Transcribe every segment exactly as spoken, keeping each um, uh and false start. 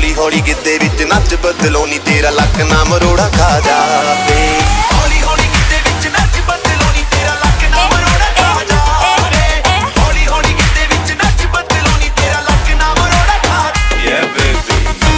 हौली हौली गिद्दे विच नच बदलो नी तेरा लक ना मरोड़ा खा जावे। हौली हौली गिद्दे विच नच बदलो नी तेरा लक ना मरोड़ा खा जावे। हौली हौली गिद्दे विच नच बदलो नी तेरा लक ना मरोड़ा खा जावे। Yeah baby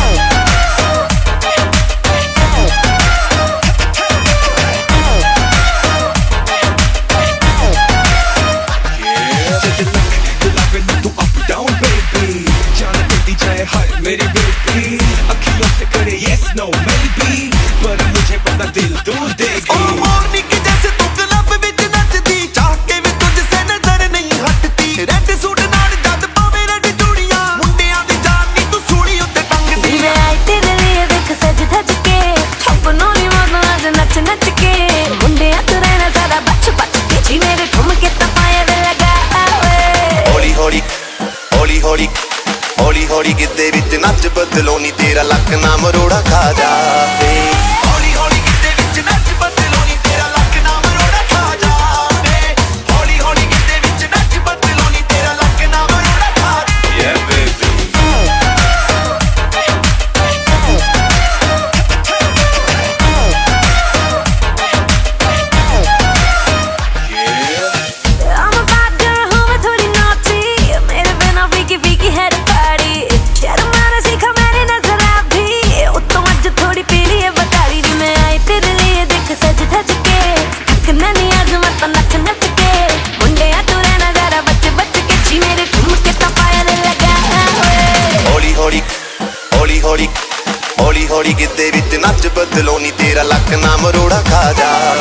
मेरी बेटी अखियों से करे yes no maybe पर मुझे पता दिल तू देगी। ओ मोरनी के जैसे तू क्लब विच नचदी चाह के भी तुझसे नजर नहीं हटती। रेड सूट नाल जद पावे रेड चूड़ियां मुंडियां दी जान नी तू सूड़ी उत्ते टंगदी। मैं आई तेरे लिए देख सज धज के अपनों नी मौज आज नच नच के मुंडियां तू रहना सारा बच बच के जी मेरे ठुमके तपाए लगा आवे। हौली हौली हौली हौली हौली हौली गिद्दे विच नच बदलो नी तेरा लक ना मरोड़ा खा जावे। हौली हौली गिद्दे विच नच बदलो नी तेरा लक ना मरोड़ा खा जावे। हौली हौली गिद्दे विच नच बदलो नी तेरा लक ना मरोड़ा खा जावे। Yeah baby हौली हौली गिद्दे विच नच बदलो नी तेरा लक ना मरोड़ा खा जा।